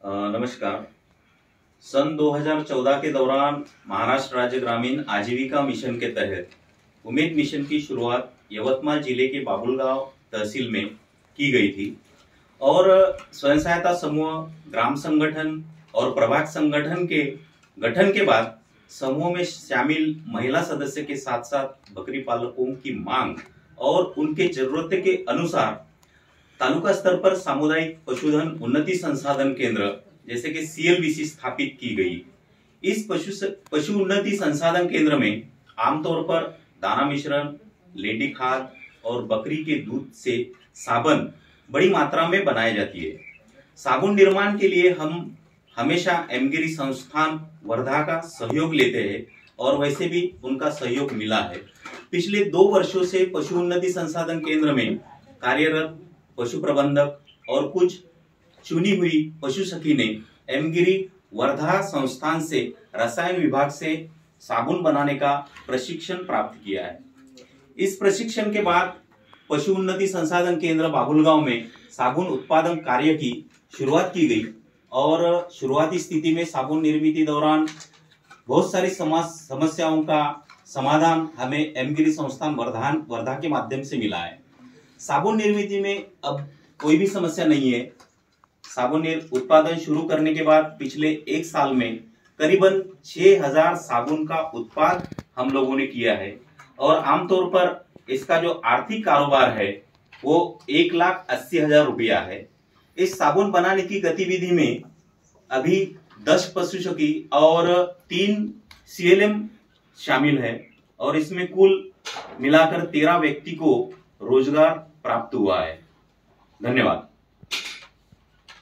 नमस्कार। सन 2014 के दौरान महाराष्ट्र राज्य ग्रामीण आजीविका मिशन के तहत उम्मीद मिशन की शुरुआत यवतमाल जिले के बाबुलगांव तहसील में की गई थी और स्वयं सहायता समूह, ग्राम संगठन और प्रभाग संगठन के गठन के बाद समूह में शामिल महिला सदस्य के साथ साथ बकरी पालकों की मांग और उनके जरूरत के अनुसार तालुका स्तर पर सामुदायिक पशुधन उन्नति संसाधन केंद्र जैसे कि CLVC स्थापित की गई। इस पशु उन्नति संसाधन केंद्र में आमतौर पर दाना मिश्रण, लेंडी खाद और बकरी के दूध से साबुन बड़ी मात्रा में बनाई जाती है। साबुन निर्माण के लिए हम हमेशा एमगिरी संस्थान वर्धा का सहयोग लेते हैं और वैसे भी उनका सहयोग मिला है। पिछले 2 वर्षों से पशु उन्नति संसाधन केंद्र में कार्यरत पशु प्रबंधक और कुछ चुनी हुई पशु सखी ने एमगिरी वर्धा संस्थान से रसायन विभाग से साबुन बनाने का प्रशिक्षण प्राप्त किया है। इस प्रशिक्षण के बाद पशु उन्नति संसाधन केंद्र बाबुलगांव में साबुन उत्पादन कार्य की शुरुआत की गई और शुरुआती स्थिति में साबुन निर्मित दौरान बहुत सारी समस्याओं का समाधान हमें एमगिरी संस्थान वर्धा के माध्यम से मिला है। साबुन निर्मित में अब कोई भी समस्या नहीं है। साबुन उत्पादन शुरू करने के बाद पिछले 1 साल में करीबन 6000 साबुन का उत्पाद हम लोगों ने किया है और आमतौर पर इसका जो आर्थिक कारोबार है वो 1,80,000 रुपया है। इस साबुन बनाने की गतिविधि में अभी 10 पशु सखी और 3 CLM शामिल है और इसमें कुल मिलाकर 13 व्यक्ति को रोजगार प्राप्त हुआ है। धन्यवाद।